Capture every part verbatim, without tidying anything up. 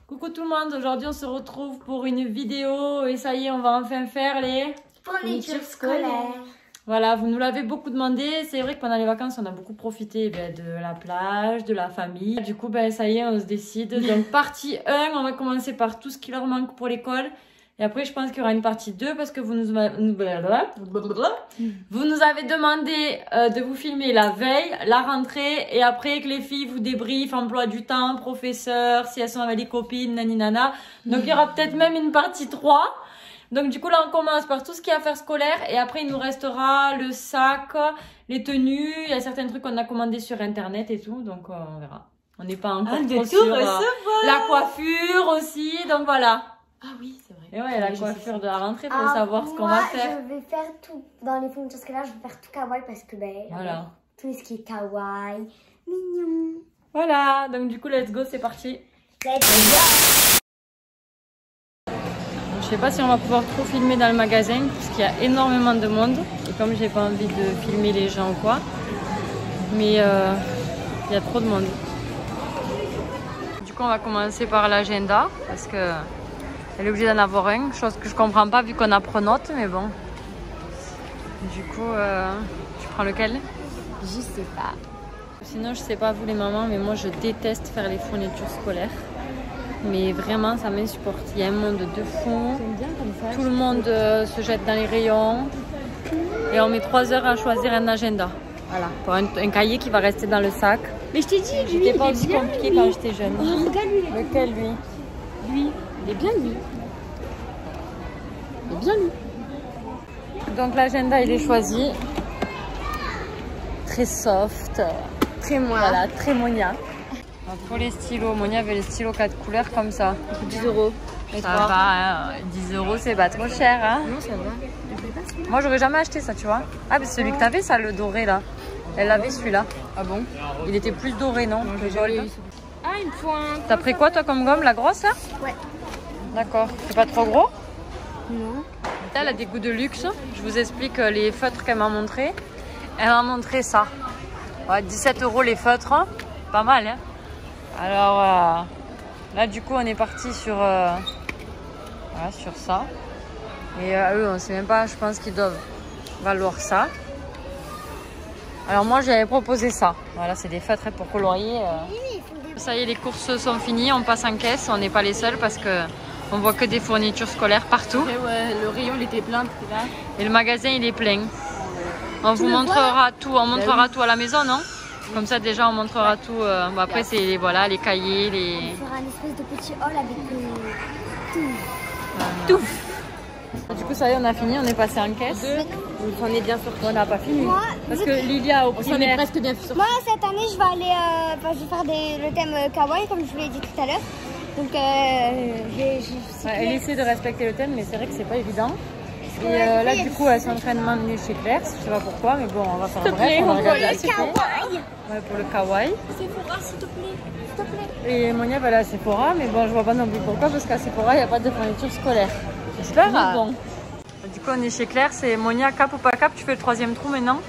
Coucou tout le monde, aujourd'hui on se retrouve pour une vidéo et ça y est, on va enfin faire les fournitures scolaires. Voilà, vous nous l'avez beaucoup demandé. C'est vrai que pendant les vacances, on a beaucoup profité ben, de la plage, de la famille. Du coup, ben, ça y est, on se décide. Donc, partie un, on va commencer par tout ce qui leur manque pour l'école. Et après, je pense qu'il y aura une partie deux parce que vous nous, vous nous avez demandé euh, de vous filmer la veille, la rentrée et après que les filles vous débriefent, emploi du temps, professeur, si elles sont avec les copines, nani nana. Donc, il y aura peut-être même une partie trois. Donc du coup là on commence par tout ce qui est affaires scolaires et après il nous restera le sac, les tenues, il y a certains trucs qu'on a commandés sur internet et tout, donc euh, on verra. On n'est pas encore ah, trop sur euh, la coiffure aussi, donc voilà. Ah oui c'est vrai. Et ouais, la coiffure de la rentrée pour ah, savoir ce qu'on va faire. Je vais faire tout dans les fournitures scolaires, je vais faire tout kawaii parce que ben voilà. Tout ce qui est kawaii, mignon. Voilà, donc du coup let's go, c'est parti. Let's go. Je sais pas si on va pouvoir trop filmer dans le magasin parce qu'il y a énormément de monde et comme j'ai pas envie de filmer les gens ou quoi, mais euh, il y a trop de monde. Du coup on va commencer par l'agenda parce que elle est obligée d'en avoir un, chose que je comprends pas vu qu'on a Pronote, mais bon. Du coup euh, tu prends lequel? Je sais pas. Sinon je sais pas vous les mamans, mais moi je déteste faire les fournitures scolaires. Mais vraiment ça m'insupporte, il y a un monde de fou, bien comme ça, tout le monde euh, se jette dans les rayons et on met trois heures à choisir un agenda. Voilà, pour un, un cahier qui va rester dans le sac. Mais je t'ai dit, lui, c'était pas il aussi est bien, compliqué lui. Quand j'étais jeune. Oh, regarde lui. Lequel lui? Lui, il est bien lui. Il est bien lui. Donc l'agenda il est choisi. Très soft, très moi. Voilà, très Monia. Pour les stylos, Monia avait les stylos quatre couleurs comme ça. dix euros. Ça va, hein. dix euros c'est pas trop cher. Hein. Non, ça va. Moi j'aurais jamais acheté ça, tu vois. Ah, mais celui que t'avais, ça, le doré là. Elle avait celui-là. Ah bon? Il était plus doré, non? non Le gold. Ah, une pointe. T'as pris quoi toi comme gomme? La grosse là? Ouais. D'accord. C'est pas trop gros? Non. Elle a des goûts de luxe. Je vous explique les feutres qu'elle m'a montré. Elle m'a montré ça. Ouais, dix-sept euros les feutres. Pas mal, hein? Alors euh, là du coup on est parti sur, euh, voilà, sur ça. Et euh, eux on sait même pas, je pense qu'ils doivent valoir ça. Alors moi j'avais proposé ça. Voilà, c'est des feutres pour colorier. Euh. Ça y est, les courses sont finies, on passe en caisse, on n'est pas les seuls parce que on voit que des fournitures scolaires partout. Et ouais, le rayon il était plein là. Et le magasin il est plein. On tu vous montrera tout, on montrera bah oui. tout à la maison, non? Comme ça déjà on montrera tout. Euh, bon, après c'est voilà, les cahiers, les... On fera une espèce de petit hall avec euh, tout. Voilà. Tout. Du coup ça y est, on a fini, on est passé en caisse. On est bien sûr qu'on n'a pas fini. Moi, parce que Lilia au primaire... On est presque bien sûr. Moi cette année je vais aller, euh, enfin, je vais faire des, le thème euh, kawaii comme je vous l'ai dit tout à l'heure. Donc euh, j'ai... Ouais, elle essaie de respecter le thème mais c'est vrai que c'est pas évident. Et euh, là du coup elle est en train de m'emmener chez Claire, je sais pas pourquoi mais bon on va faire un bref, on va regarder la kawaii. Ouais, pour le kawaii. Sephora s'il te plaît, s'il te plaît. Et Monia va aller à Sephora mais bon je vois pas non plus pourquoi parce qu'à Sephora il n'y a pas de fourniture scolaire. J'espère. Bon. Du coup on est chez Claire, c'est Monia, cap ou pas cap, tu fais le troisième trou maintenant?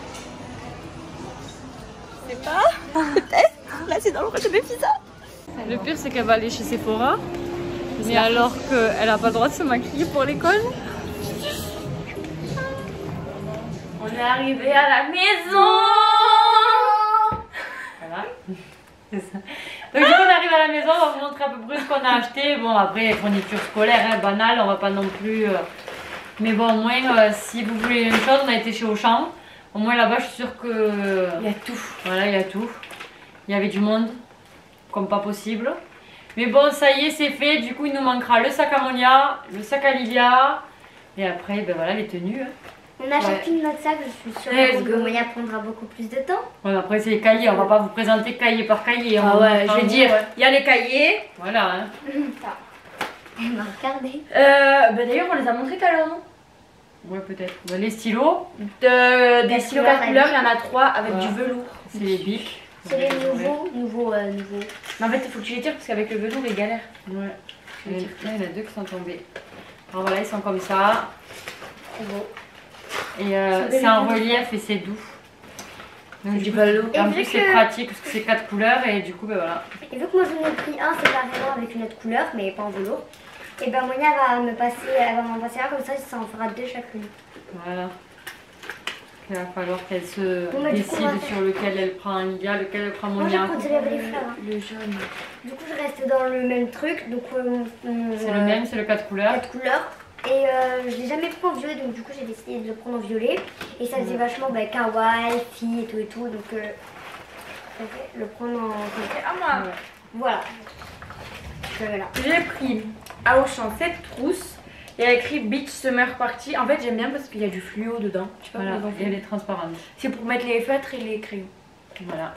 Je sais pas, peut-être. Là c'est dans le rôle de mes pizzas. Le pire c'est qu'elle va aller chez Sephora mais alors qu'elle n'a pas le droit de se maquiller pour l'école. On est arrivé à la maison. Voilà. C'est ça. Donc du coup on arrive à la maison, on va vous montrer un peu plus ce qu'on a acheté. Bon après fourniture scolaire, hein, banale, on va pas non plus... Euh... Mais bon au moins euh, si vous voulez une chose, on a été chez Auchan. Au moins là-bas je suis sûre que... Il y a tout. Voilà, il y a tout. Il y avait du monde, comme pas possible. Mais bon ça y est, c'est fait. Du coup il nous manquera le sac à Monia, le sac à Lilia. Et après ben voilà les tenues. Hein. On a chacune ouais. notre sac, je suis sûre que Monia prendra beaucoup plus de temps. Ouais, après c'est les cahiers, on va pas vous présenter cahier par cahier. Ah ouais, je vais dire, il y a les cahiers. Voilà. Hein. Elle m'a regardé. Euh, bah d'ailleurs on les a montrés tout à l'heure, non? Ouais peut-être. Bah, les stylos. De, des stylos quatre couleurs, il y en a trois avec ouais. du velours. C'est les bics. C'est les nouveaux, nouveaux, euh, nouveaux. Mais en fait il faut que tu les tires parce qu'avec le velours il galère. Ouais. Et là il y en a deux qui sont tombés. Alors voilà, ils sont comme ça. Trop beau. Et euh, c'est en relief et c'est doux. Donc, du coup, pas l'eau. et en Et plus, vu c'est que- pratique parce que c'est quatre couleurs et du coup, ben voilà. Et vu que moi j'en ai pris un séparément avec une autre couleur, mais pas en velours, et ben Monia va me passer, elle va m'en passer un, comme ça ça en fera deux chacune. Voilà. Il va falloir qu'elle se Bon, bah, du coup, décide on va faire- sur lequel elle prend Lydia, lequel elle prend Moi je vais Monia. prendre celui avec les fleurs. hein. Le jaune. Du coup je reste dans le même truc, donc euh, mon- mon, C'est euh, le même, c'est le quatre couleurs. quatre couleurs. Et euh, je l'ai jamais pris en violet, donc du coup j'ai décidé de le prendre en violet. Et ça faisait vachement bah, kawaii, fille et tout et tout, donc euh, je vais le prendre en violet. À moi. Ouais. Voilà. Voilà. J'ai pris à Auchan cette trousse. Il y a écrit Beach Summer Party. En fait, j'aime bien parce qu'il y a du fluo dedans. Je sais pas Voilà, comment ils ont et fait. elle est transparente. C'est pour mettre les feutres et les crayons. Voilà.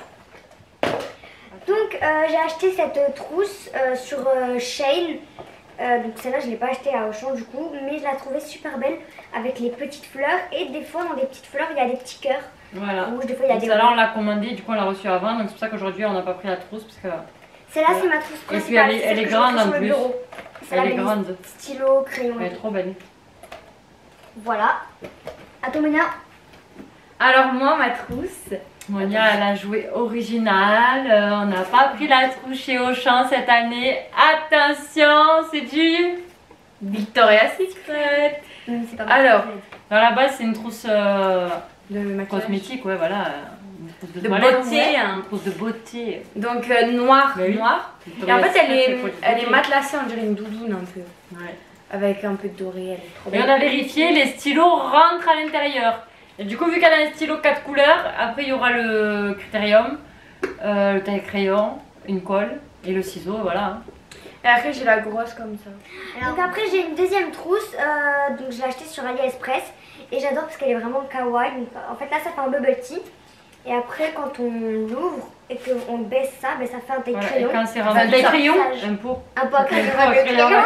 Donc euh, j'ai acheté cette trousse euh, sur euh, Shein. Euh, donc celle-là je ne l'ai pas achetée à Auchan du coup, mais je la trouvais super belle avec les petites fleurs. Et des fois dans les petites fleurs il y a des petits cœurs Voilà. rouges, des fois il y a Donc des celle-là, on rouges. l'a commandée, du coup, on l'a reçue avant. Donc c'est pour ça qu'aujourd'hui, on n'a pas pris la trousse parce que Celle-là Voilà. c'est ma trousse Et puis, principale. elle est- c'est elle celle est que je grande retrouve en sur le plus. bureau. elle est Celle-là, grande. stylo, crayon. Elle est trop belle. Voilà. À ton Monia. Alors moi, ma trousse. Monia, elle a joué original. Euh, on n'a pas pris la trousse chez Auchan cette année. Attention, c'est du... Victoria's Secret. Hum, c'est pas mal. Alors. Dans la base, c'est une trousse euh, De maquillage. cosmétique, ouais, voilà. Une trousse de, De toilette, beauté, ouais. hein. Une trousse de beauté. Donc euh, noir, Bah oui. noir. Et en Victoria's fait, elle Secret, est, c'est pour du elle est beauté. matelassée, on dirait une doudoune un peu. Ouais. Avec un peu de doré, elle est trop Et belle. on a vérifié, les stylos rentrent à l'intérieur. Et du coup, vu qu'elle a un stylo quatre couleurs, après il y aura le critérium, euh, le taille-crayon, une colle et le ciseau, voilà. hein. Et après, j'ai la grosse comme ça. Donc après j'ai une deuxième trousse, euh, donc je l'ai achetée sur AliExpress et j'adore parce qu'elle est vraiment kawaii. Donc, en fait là ça fait un bubble tea et après quand on l'ouvre et qu'on baisse ça, ben, ça fait un taille Voilà. Et crayon. quand c'est Enfin, rendu, des ça- crayons. un pot. Un peu à Un crayon. pot à avec le crayon. crayon.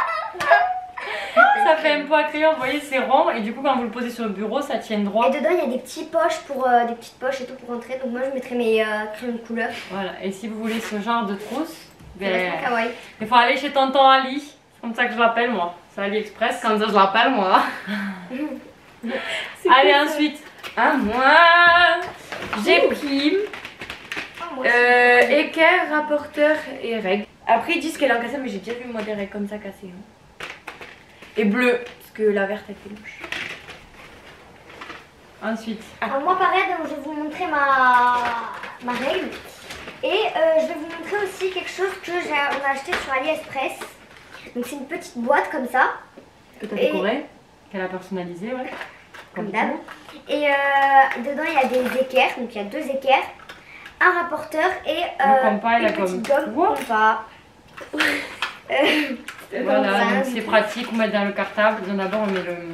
Ça fait un pot à crayon, vous voyez, c'est rond. Et du coup, quand vous le posez sur le bureau, ça tient droit. Et dedans il y a des petits poches pour euh, des petites poches et tout pour rentrer. Donc moi je mettrai mes euh, crayons de couleur. Voilà. Et si vous voulez ce genre de trousse, C'est vachement ben, kawaii. il faut aller chez tonton Ali. C'est comme ça que je l'appelle, moi. C'est AliExpress. Comme ça, je l'appelle moi. Allez, ensuite. À moi, j'ai pris Oh, moi aussi. euh, équerre, rapporteur et règles. Après, ils disent qu'elle est en cassée, mais j'ai déjà vu moi des règles comme ça cassées. hein. Et bleu, parce que la verte elle fait moche. Ensuite. Alors moi pareil, donc, je vais vous montrer ma, ma règle. Et euh, je vais vous montrer aussi quelque chose que j'ai on a acheté sur AliExpress. Donc c'est une petite boîte comme ça, Que t'as Et- décoré, qu'elle a personnalisé, ouais. comme tout. d'hab. Et euh, dedans il y a des équerres, donc il y a deux équerres, un rapporteur et Le compas et une la petite gomme. gomme Wow. compas. Euh, Voilà, ça. donc c'est pratique, on met dans le cartable. Donc d'abord on met le,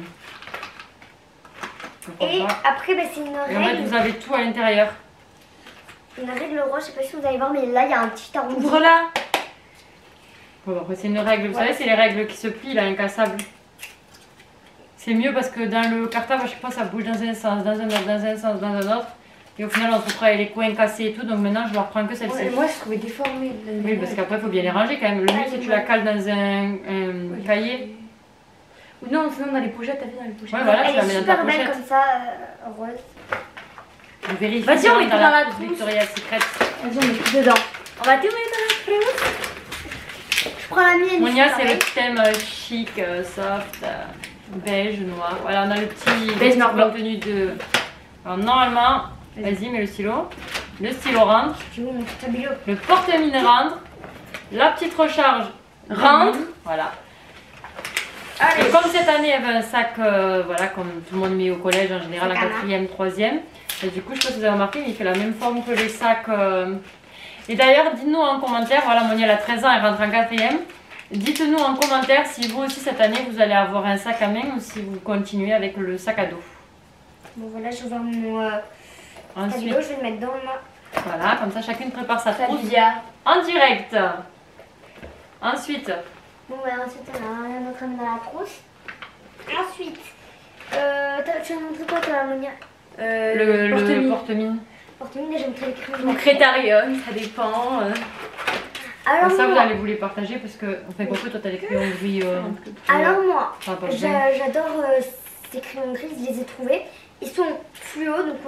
le Et compas. après ben, c'est une Et en fait règle, vous avez tout à l'intérieur. une règle rose, je sais pas si vous allez voir mais là il y a un petit arrondi. Ouvre-la. Bon, après c'est une règle, vous Voilà. savez c'est les règles qui se plient là, incassables. C'est mieux parce que dans le cartable à chaque fois ça bouge dans un sens, dans un autre, dans un sens, dans un autre. Et au final on se retrouve avec les coins cassés et tout, donc maintenant je ne reprends que celle-ci. Ouais, moi, je trouvais déformée. Oui, parce qu'après il faut bien les ranger quand même. Le mieux c'est que tu la cales dans un, un cahier. Ou non, sinon dans les pochettes, t'as vu dans les pochettes. Ouais, voilà, tu Elle la est mets dans ta super belle pochette. comme ça, euh, rose. On vérifie. Vas-y, si on rentre met tout dans la trousse trousse. Victoria's Secret. Vas-y on met tout dedans. On va tout mettre dans la trousse. Je prends la mienne. Monia, c'est c'est pareil. le thème euh, chic, euh, soft, euh, beige, noir. Voilà, on a le petit, Beige, le noir, petit blanc. contenu de. Alors, normalement, vas-y, mets le stylo. Le stylo rentre. Tu veux mon petit tableau. Le porte-mine rentre. La petite recharge Rentre. Voilà. Allez. Et comme cette année, il y avait un sac, euh, voilà, comme tout le monde met au collège en général, en Sac à main. quatrième, troisième. Et du coup, je sais pas si vous avez remarqué, mais il fait la même forme que les sacs. euh. Et d'ailleurs, dites-nous en commentaire, voilà, Monia elle a treize ans, elle rentre en quatrième. Dites-nous en commentaire si vous aussi cette année vous allez avoir un sac à main ou si vous continuez avec le sac à dos. Bon voilà, je vais voir mon euh, Ensuite, tableau, je vais le mettre dans ma... voilà, comme ça chacune prépare sa trousse Lydia. en direct. Ensuite, Bon bah ensuite on a rien d'autre à mettre dans la trousse. Ensuite, euh, t'as- tu as montré quoi toi Monia? Euh, le, le porte-mine. porte-mine. Porte-mine, j'ai montré les crayons. Mon crétarium, ça dépend. euh. Alors ça, vous moi, allez vous les partager parce que, enfin, pourquoi toi t'as les crayons gris euh, alors moi, ça va pas j'a- bien. j'adore euh, ces crayons gris, je les ai trouvés. Ils sont fluo, donc on a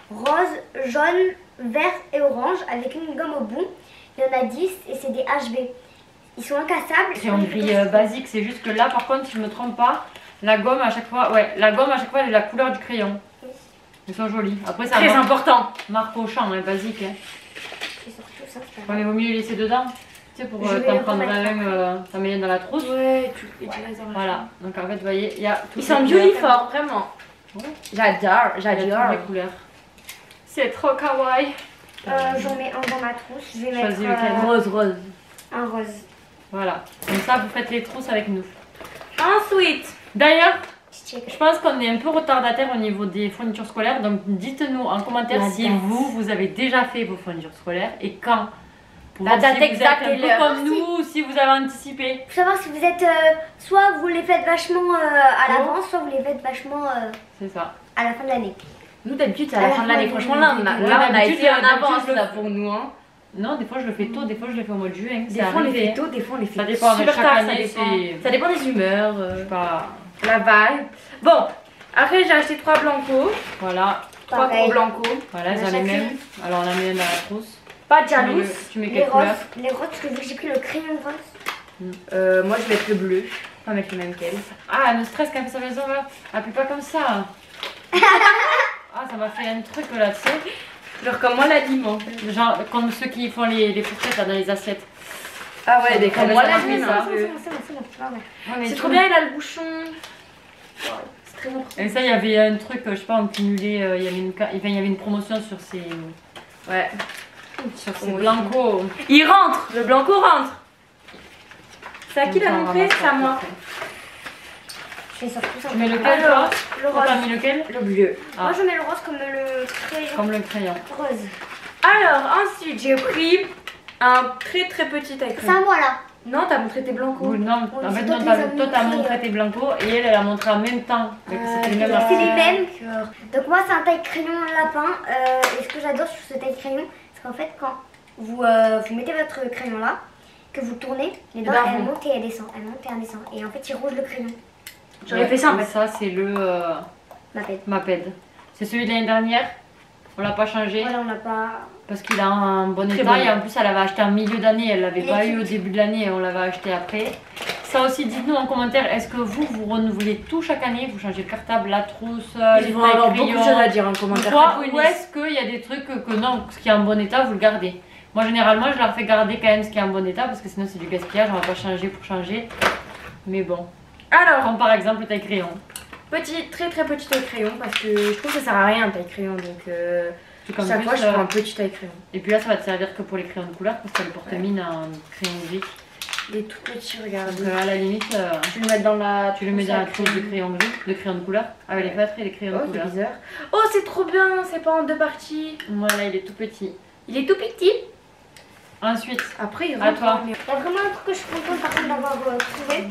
rose, jaune, vert et orange avec une gomme au bout. Il y en a dix et c'est des H B. Ils sont incassables. Crayon gris euh, basique, c'est juste que là par contre, si je me trompe pas, la gomme à chaque fois, ouais, la gomme à chaque fois elle est la couleur du crayon. Oui. Ils sont jolis. Après c'est Très important. marque au champ, hein, basique. Hein. C'est surtout ça, c'est Ouais, pas mais vaut mieux les laisser dedans. Tu sais, pour Je euh, vais t'en les prendre remettre un, euh, t'en mets dans la trousse. Ouais, tu, et tu les enlèves. Voilà, donc en fait, vous voyez, il y a toutes Ils les sont couleurs. jolis fort, vraiment. Ouais. J'adore, Il y a toutes j'adore. les couleurs. C'est trop kawaii. Euh, J'en mets un dans ma trousse. Je vais mettre Choisis lequel. euh, Rose, rose. un rose. Voilà, comme ça vous faites les trousses avec nous. Ensuite, D'ailleurs, Je check. je pense qu'on est un peu retardataire au niveau des fournitures scolaires, donc dites-nous en commentaire La si date. vous, vous avez déjà fait vos fournitures scolaires et quand. Pour La voir date si vous exacte êtes un et peu l'heure. comme nous, si vous avez anticipé. Pour savoir si vous êtes euh, soit vous les faites vachement euh, à Oh. l'avance, soit vous les faites vachement euh, C'est ça. à la fin de l'année. nous d'habitude c'est à la À la fin de l'année. fin de Franchement, là on a, l'année. là, on a D'habitude, été en d'habitude, avance je le là fais. pour nous. Hein. Non, des fois je le fais tôt, des fois je le fais au mois de juin. Des c'est fois on les arrivé. fait tôt, des fois on les fait Ça dépend, avec super chaque tard. année, ça, dépend. c'est- ça dépend des humeurs, Je euh, sais pas. la vibe. Bon, après j'ai acheté trois blancos. Voilà, Trois Pareil. gros blancos. voilà, On ils a ont les chacune. mêmes. Alors on a mis un dans la trousse. Pas de Tu mets, jalouse. le- tu mets Les quelle couleur? roses, les roses, parce que vu que j'ai pris le crayon rose. Euh, moi je vais mettre le bleu. On va mettre le même qu'elle. Ah, elle me stresse quand elle fait sa maison là. Appuie pas comme ça. Ah, ça m'a fait un truc là, tu sais. Genre comme moi l'aliment. Genre comme ceux qui font les, les fourchettes là dans les assiettes. Ah ouais, des Comme comme moi ça, l'aliment. ça. C'est bon, c'est bon, c'est bon, c'est bon. Ouais, mais C'est tu trop vois. bien, il a le bouchon. C'est très important. Et ça, il y avait un truc, je sais pas, on cumulait, euh, il y avait une, ca- enfin, il y avait une promotion sur ces, Ouais. sur ces Oui. blancos. Il rentre, le blanco rentre. C'est à qui l'a Enfin, on montré? ramasse C'est à ça moi. après. Je fais surtout ça. Tu mets lequel Alors, toi? Le Toi, rose. t'as mis lequel? le bleu. Ah. Moi je mets le rose comme le crayon Comme le crayon. rose. Alors ensuite j'ai pris un très très petit taille C'est à moi là. Non, t'as montré tes blancos. Oui, non, Oui, en c'est fait, toi non, qui t'as- les as toi t'as montrés, montré ouais. tes blancos et elle, elle a montré en même temps. Donc Ah, c'était le même ok. C'est article. les mêmes. Donc moi c'est un taille crayon lapin. Euh, et ce que j'adore sur ce taille crayon, c'est qu'en fait quand vous, euh, vous mettez votre crayon là, que vous tournez, les dents ben, elles vous- montent et elles descendent. Elles montent et elles descendent. Et en fait il rouge le crayon. J'aurais Ouais, fait ça en et fait. Ça, c'est le euh, Ma pète. Maped. C'est celui de l'année dernière. On l'a pas changé Voilà, on n'a pas. parce qu'il a un bon Très état. bon. Et en plus, elle l'avait acheté en milieu d'année. Elle l'avait Il pas est eu au cute. début de l'année. On l'avait acheté après. Ça aussi, dites-nous en commentaire. Est-ce que vous, vous renouvelez tout chaque année? Vous changez le cartable, la trousse, euh, les Ils vont tailles avoir beaucoup de crayons, choses à dire en commentaire. Ou quoi, Faites-vous une ou liste. est-ce qu'il y a des trucs que non, ce qui est en bon état, vous le gardez? Moi, généralement, je leur fais garder quand même ce qui est en bon état parce que sinon, c'est du gaspillage. On va pas changer pour changer. Mais bon, Alors, comme par exemple le taille crayon. petit, très très petit taille crayon parce que je trouve que ça sert à rien taille crayon donc euh, Tu comme chaque plus, fois je euh, prends un petit taille crayon. Et puis là, ça va te servir que pour les crayons de couleur parce qu'elle porte mine en crayon gris. Il est tout petit, regarde. Donc euh, à la limite, euh, Tu le mets dans la. tu le mets dans la trousse de crayon gris, de crayon de couleur, avec les feutres et les crayons Oh, de c'est couleur. bizarre. Oh, c'est trop bien, c'est pas en deux parties. Voilà, il est tout petit. Il est tout petit. Ensuite, Après, il À rentre. toi. en miroir. Il y a vraiment un truc que je suis contente par contre d'avoir euh, trouvé.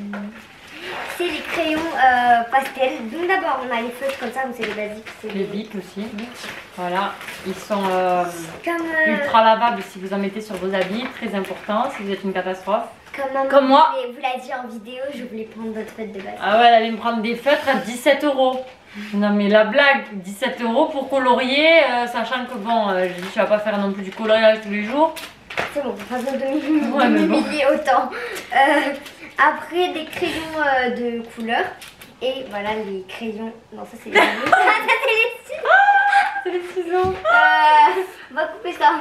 C'est les crayons euh, pastels. Donc d'abord on a les feutres comme ça, donc c'est les basiques. C'est les bics aussi. Voilà, ils sont euh, Comme, euh, ultra lavables si vous en mettez sur vos habits, très important si vous êtes une catastrophe. comme, maman Comme moi. voulait- vous l'a dit en vidéo, je voulais prendre d'autres feutres de base. Ah ouais, elle allait me prendre des feutres à dix-sept euros. Non mais la blague, dix-sept euros pour colorier, euh, sachant que bon, euh, je dis tu vas pas faire non plus du coloriage tous les jours. C'est bon, pas besoin de m'humilier Ouais, mais bon. autant. Euh, après des crayons euh, de couleur. Et voilà les crayons. Non, ça c'est les. ça c'est les ciseaux. C'est les ciseaux. Euh, on va couper ça.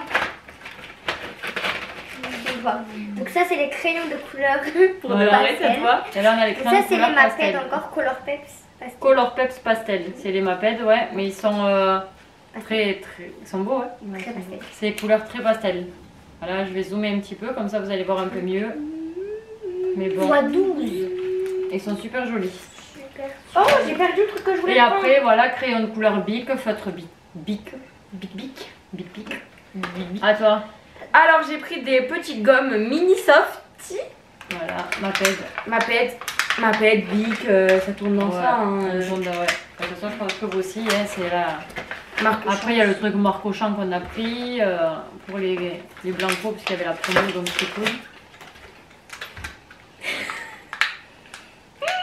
Je vois. Donc ça c'est les crayons de couleur pour Voilà, le ouais, pastel. c'est toi. Et là on a les Et crayons ça de c'est les couleur Maped pastel. encore Color Peps. Pastel. Color Peps Pastel, c'est les Maped, ouais, mais ils sont euh, très très, ils sont beaux, ouais. Très pastel. C'est des couleurs très pastel. Voilà, je vais zoomer un petit peu, comme ça vous allez voir un peu mieux. Mais bon, fois douze. ils sont super jolis. Super. Oh, j'ai perdu le truc que je voulais Et prendre. après, voilà, crayon de couleur bic, feutre bic. Bic. Bic bic. Bic bic. Bic bic. À toi. Alors, j'ai pris des petites gommes mini softy. Voilà, Maped. Maped, Maped, Bic, euh, ça tourne dans Ouais, ça. Hein. un jaune, ouais. De toute façon, je pense que vous aussi, hein, c'est là. Marque Après, il y a le truc Marc Auchan qu'on a pris euh, pour les, les blancos, parce qu'il y avait la promo, donc c'est cool.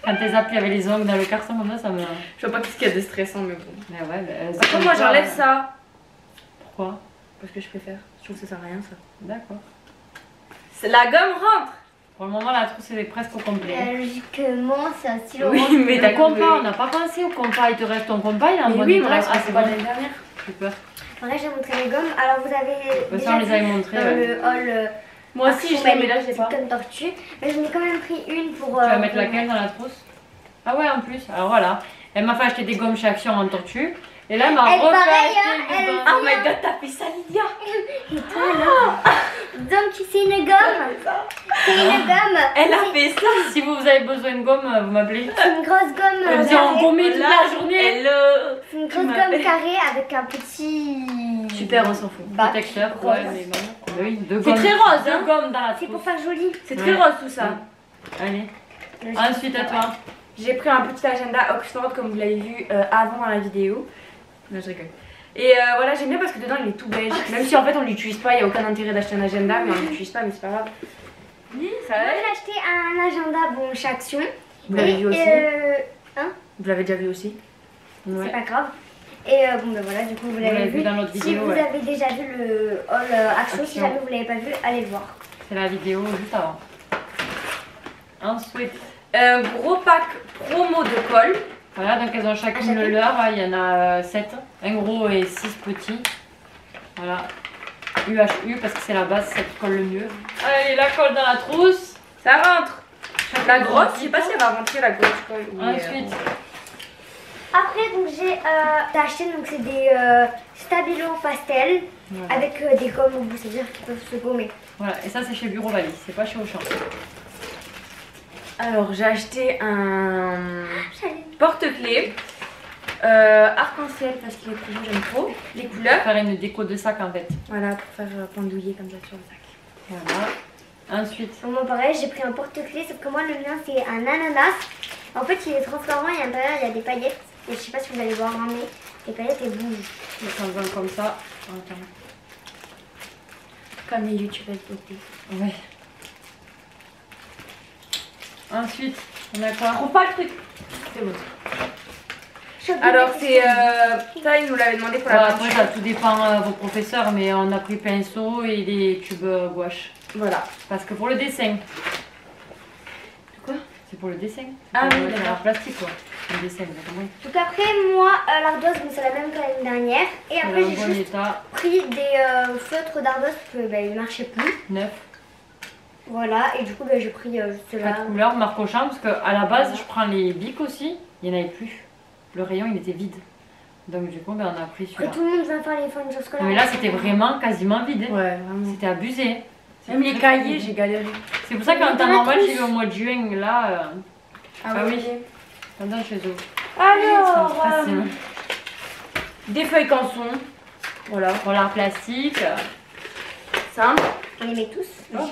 Quand elles appuient avec les ongles dans le carton comme ça, ça me... Je vois pas qu'est-ce qu'il y a de stressant, mais bon. Mais ouais, mais Par contre, moi j'enlève ça. Pourquoi? Parce que je préfère. Je trouve que ça sert à rien ça. D'accord. La gomme rentre. Pour le moment, la trousse est presque au complet. Euh, logiquement, c'est un stylo. Oui, mais Le d'accord. compas, on n'a pas pensé au compas. Il te reste ton compas, il est en Mais bon oui, état. mais reste Ah, c'est c'est pas bon. l'année dernière. J'ai peur. Après, j'ai montré les gommes. Alors, vous avez. Ça, déjà on les vu avait montrés. dans Ouais. le hall. euh, Moi aussi, je Archimel, l'ai, mais là je sais pas. comme tortue. Mais j'en ai quand même pris une pour. Tu vas euh, mettre laquelle dans la trousse? Ah ouais, en plus. Alors voilà. Elle m'a fait acheter des gommes chez Action en tortue. Et là, elle m'a Elle, refait pareil, acheter hein, des elle- gommes. Oh my god, t'as fait ça, Lydia. Et toi, là Donc, c'est une gomme. C'est une gomme. Elle a fait ça. Si vous avez besoin de gomme, vous m'appelez. C'est une grosse gomme. Elle euh, me dit en carrée. gommer toute la journée. Hello. C'est une Tu grosse gomme m'appelles. carrée avec un petit. Super, on s'en fout. bac Protecteur. rose. Ouais, mais bon. Oui, deux C'est gommes. très rose, Deux hein. gommes dans la C'est pour trousse. faire joli. C'est très Ouais. rose tout ça. Allez. Le Ensuite, à toi. J'ai pris un petit agenda Oxford comme vous l'avez vu euh, avant dans la vidéo. Non, je rigole. Et euh, voilà, j'aime bien parce que dedans il est tout beige. Même si en fait on l'utilise pas, il n'y a aucun intérêt d'acheter un agenda, mais on l'utilise pas, mais c'est pas grave. Oui, ça Moi, va. j'ai acheté un agenda, bon, chez Action. Vous l'avez Et, vu aussi euh, hein Vous l'avez déjà vu aussi. C'est Ouais. pas grave. Et euh, bon, ben voilà, du coup, vous Vous l'avez l'avez vu. vu dans l'autre Si vidéo. vous Ouais. avez déjà vu le haul euh, Action, si Action. jamais vous l'avez pas vu, allez le voir. C'est la vidéo juste avant. Ensuite. Un gros pack promo de colle. Voilà, donc elles ont chacune chacune. le leur. Il y en a sept. Un gros et six petits. Voilà. U H U parce que c'est la base, celle qui colle le mieux. Allez, la colle dans la trousse. Ça rentre. La grosse, je sais petite. pas si elle va rentrer la grosse colle. mais, euh, Ensuite, Après, donc j'ai euh, acheté, donc c'est des euh, stabilos pastel voilà. avec euh, des gommes au bout, c'est-à-dire qu'ils peuvent se gommer. Voilà. Et ça, c'est chez Bureau Valis, c'est pas chez Auchan. Alors j'ai acheté un J'allais- porte-clés euh, arc-en-ciel parce qu'il est trop beau, j'aime trop les couleurs. Faire une déco de sac en fait. Voilà, pour faire euh, pendouiller comme ça sur le sac. Voilà. Ensuite, Donc, moi, pareil, j'ai pris un porte-clés, sauf que moi, le mien, c'est un ananas. En fait, il est transparent et à l'intérieur, il y a des paillettes. Et je sais pas si vous allez voir, hein, mais les paillettes, elles bougent. mettre un comme ça. Attends. Comme les youtubeurs beauté. Ouais. Ensuite, on a quoi? Trouve pas le truc. C'est bon. Je suis Alors obligée c'est euh, ça, ils nous l'avaient demandé pour la Voilà, après, peinture. ça tout dépend euh, vos professeurs, mais on a pris pinceau et des tubes euh, gouache. Voilà. Parce que pour le dessin. Quoi? C'est pour le dessin. Ah C'est oui, pour le- d'accord. en plastique quoi. Le dessin, exactement. Donc après, moi, euh, l'ardoise, bon, c'est la même que l'année dernière. Et Elle après, est en j'ai bon juste état. pris des euh, feutres d'ardoise parce que bah, ils marchaient plus. Neuf. Voilà, et du coup, bah, j'ai pris euh, juste là. Quatre couleurs, marque Auchan, parce qu'à la base, je prends les bics aussi. Il n'y en avait plus. Le rayon, il était vide. Donc du coup, ben, on a pris Que celui-là. tout le monde va faire les fournitures scolaires. Mais là, c'était vraiment quasiment vide. hein. Ouais, vraiment. C'était abusé. Même les cahiers, j'ai galéré. C'est pour ça qu'en Dans temps la normal, trousse. j'ai eu au mois de juin, là, euh, Ah, Ah oui. oui. pendant chez eux. Alors, Ça me stresse, euh, hein. des feuilles canson. Voilà. Pour l'art plastique. Ça. On les met tous.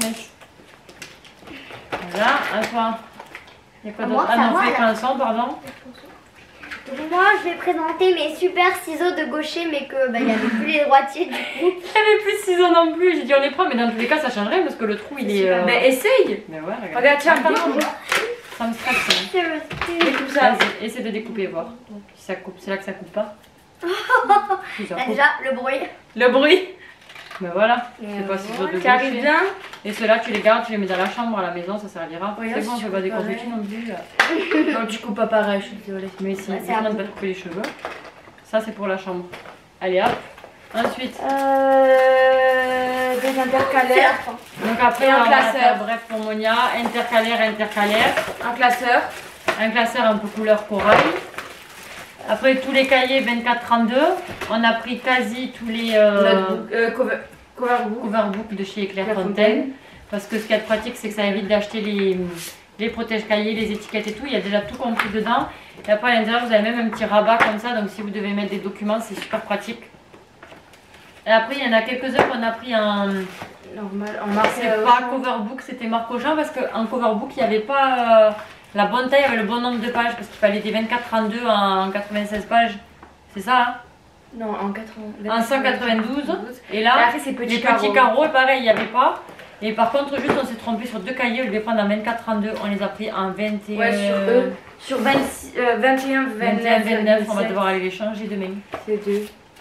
Voilà, à toi. Il y a quoi À d'autre? moi, Ah c'est à non, moi, feuille là. canson, pardon. Donc moi, je vais présenter mes super ciseaux de gaucher, mais que bah, il n'y avait plus les droitiers du coup. Il n'y avait plus de ciseaux non plus. J'ai dit on les prend, mais dans tous les cas, ça changerait parce que le trou il est. euh, Mais essaye. Mais ouais, regarde. Regarde, tiens, Ah, prends. non, ça me stresse. hein. C'est resté. Tout ça. Vas-y, essaie de découper, voir. Si ça coupe, c'est là que ça coupe pas. Si ça Là, coupe. déjà, le bruit. Le bruit Ben voilà, Et c'est pas ciseaux de qui arrive gaucher. bien. Et ceux-là, tu les gardes, tu les mets dans la chambre à la maison, ça servira. Regarde, C'est bon, si je tu fais pas des coupes confettis pareil. non plus. là. Non, tu coupes pas pareil, je suis désolée. Mais si, Ouais, c'est on un ne peu. pas couper les cheveux. Ça, c'est pour la chambre. Allez, hop. Ensuite, Euh, des C'est la intercalaires. fin. donc après, Et on un va classeur. faire bref pour Monia, intercalaire, intercalaire. Un classeur. Un classeur un peu couleur corail. Après, tous les cahiers vingt-quatre trente-deux. On a pris quasi tous les euh, Notebook, euh, cover, cover book. coverbook de chez Claire Claire Fontaine. Fontaine. Parce que ce qu'il y a de pratique, c'est que ça évite d'acheter les, les protège-cahiers, les étiquettes et tout. Il y a déjà tout compris dedans. Et après, à l'intérieur, vous avez même un petit rabat comme ça. Donc, si vous devez mettre des documents, c'est super pratique. Et après, il y en a quelques-uns qu'on a pris en... Normal, en marque. C'est pas coverbook, c'était marque Auchan. Parce qu'en coverbook, il n'y avait pas euh, la bonne taille avec le bon nombre de pages. Parce qu'il fallait des vingt-quatre trente-deux en quatre-vingt-seize pages. C'est ça, hein? Non, en quatre-vingts. En cent quatre-vingt-douze. Et Et là, après, c'est petits les carreaux. petits carreaux, pareil, il n'y avait pas. Et par contre, juste, on s'est trompé sur deux cahiers. Au lieu de les prendre en vingt-quatre trente-deux, on les a pris en vingt et un. Ouais, sur eux. sur vingt-six, euh, vingt et un, vingt-neuf, vingt-neuf, on va devoir aller les changer demain. C'est deux.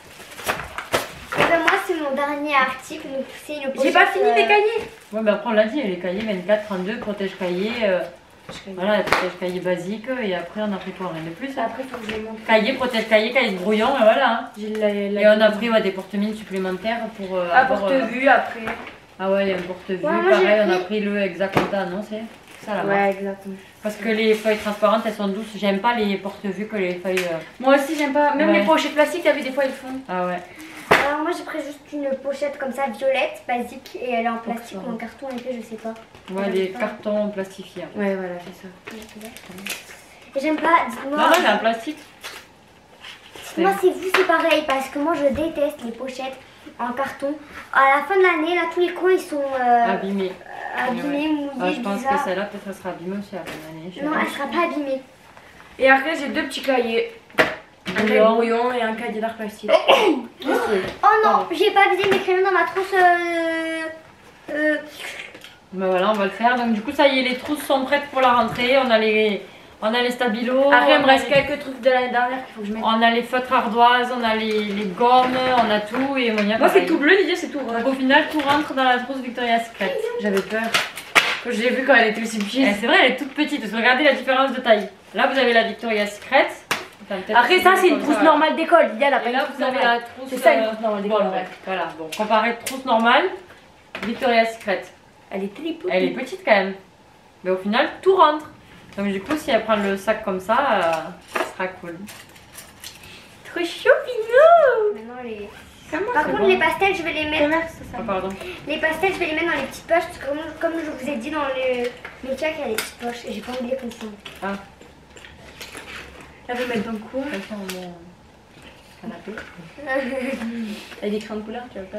Et ben moi c'est mon dernier article, donc c'est une pochette. J'ai pas fini euh, les cahiers. Ouais, mais après on l'a dit, les cahiers vingt-quatre, trente-deux, protège cahier. Euh, voilà, protège cahier basique. Et après on a pris quoi, rien de plus. Après faut que je les montre. Cahier, protège cahier, cahier de brouillon, et voilà. Hein. J'ai la, la Et on a pris ouais, des porte-mines supplémentaires pour. Euh, Ah, avoir, porte-vue après. Ah ouais, il y a un porte-vue. Ouais, moi, pareil, j'ai on a pris- pris le Exaconta, non c'est ça là-bas. Ouais, exactement. Parce que les feuilles transparentes, elles sont douces. J'aime pas les porte-vues que les feuilles. Euh... Moi aussi j'aime pas. Même Ouais. les pochettes plastiques, t'as vu des fois ils font. Ah ouais. Alors moi j'ai pris juste une pochette comme ça violette, basique, et elle est en plastique ou en carton épais, je sais pas. Ouais, les cartons plastifiés. Ouais, voilà, c'est ça. Et j'aime pas, dites-moi. Non, non, mais en plastique. Moi c'est vous c'est pareil parce que moi je déteste les pochettes en carton. À la fin de l'année là tous les coins ils sont euh, Abîmés. abîmés, mouillés, Ah, je pense que bizarres. celle-là, peut-être, elle sera abîmée aussi à la fin de l'année. je sais Non pas. elle sera pas abîmée. Et après j'ai deux petits cahiers. Un cahier Brouillon. brouillon et un cahier d'art plastique. Oh non, j'ai pas vidé mes crayons dans ma trousse. Euh... Euh... Ben voilà, on va le faire. Donc du coup, ça y est, les trousses sont prêtes pour la rentrée. On a les, on a les stabilos. Après il me on a reste les- quelques trucs de l'année dernière qu'il faut que je mette. On a les feutres ardoises, on a les, les gommes, on a tout. Et Monia, Moi c'est pareil. tout bleu, Lydia c'est tout rose. Donc au final, tout rentre dans la trousse Victoria's Secret. J'avais peur. Quand je l'ai vue quand elle était aussi Eh, petite. c'est vrai, elle est toute petite. Parce que regardez la différence de taille. Là, vous avez la Victoria's Secret. Enfin, peut-être Après que ça c'est une comme trousse ça, normale d'école. Lydia elle a pas Et une là, trousse vous avez normale. la trousse. C'est ça une euh, trousse normale bon, d'école. ouais. Voilà, bon, comparé trousse normale, Victoria's Secret. Elle est télépotée. Elle est petite quand même. Mais au final, tout rentre. Donc du coup, si elle prend le sac comme ça, euh, ça sera cool. Trop chou, Pinou. Maintenant les. Comment Par c'est contre bon. les pastels je vais les mettre. Comment ça Ah, ça pardon. Les pastels je vais les mettre dans les petites poches parce que comme, comme je vous ai dit dans le make-up il y a des petites poches et j'ai pas oublié comme ça. Ah, Elle veut mettre dans quoi? ça sent mon canapé. Elle a des crayons de couleur, tu vois pas.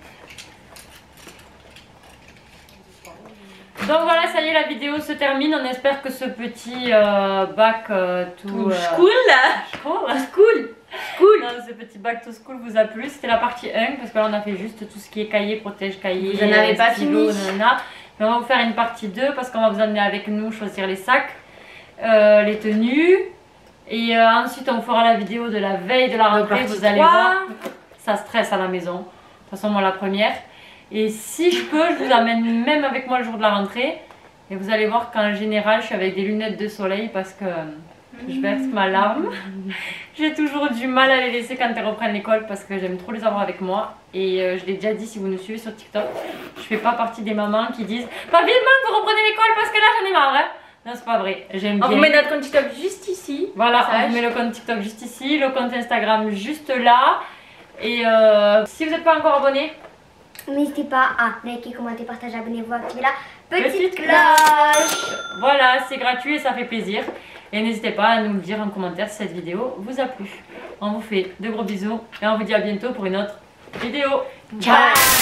Donc voilà, ça y est, la vidéo se termine. On espère que ce petit euh, bac euh, tout... euh, School là. School. School. School. Non, ce petit back to school vous a plu. C'était la partie un parce que là on a fait juste tout ce qui est cahier, protège cahier, Vous en avez pas stylo, fini. nanana. Mais on va vous faire une partie deux parce qu'on va vous emmener avec nous choisir les sacs, euh, les tenues. Et euh, ensuite on fera la vidéo de la veille de la rentrée. partie Vous allez trois. voir, ça stresse à la maison. De toute façon moi la première. Et si je peux, je vous amène même avec moi le jour de la rentrée. Et vous allez voir qu'en général je suis avec des lunettes de soleil parce que je verse ma larme. J'ai toujours du mal à les laisser quand elles reprennent l'école parce que j'aime trop les avoir avec moi. Et euh, je l'ai déjà dit, si vous nous suivez sur TikTok, je fais pas partie des mamans qui disent « Pas vivement que vous reprenez l'école parce que là j'en ai marre hein. !» Non, c'est pas vrai, j'aime bien. On vous met notre compte TikTok juste ici. Voilà, on Message. vous met le compte TikTok juste ici, le compte Instagram juste là. Et euh, si vous n'êtes pas encore abonné, N'hésitez pas à liker, commenter, partager, abonnez-vous, activer la petite, Petite cloche. voilà, c'est gratuit et ça fait plaisir. Et n'hésitez pas à nous le dire en commentaire si cette vidéo vous a plu. On vous fait de gros bisous et on vous dit à bientôt pour une autre vidéo. Ciao.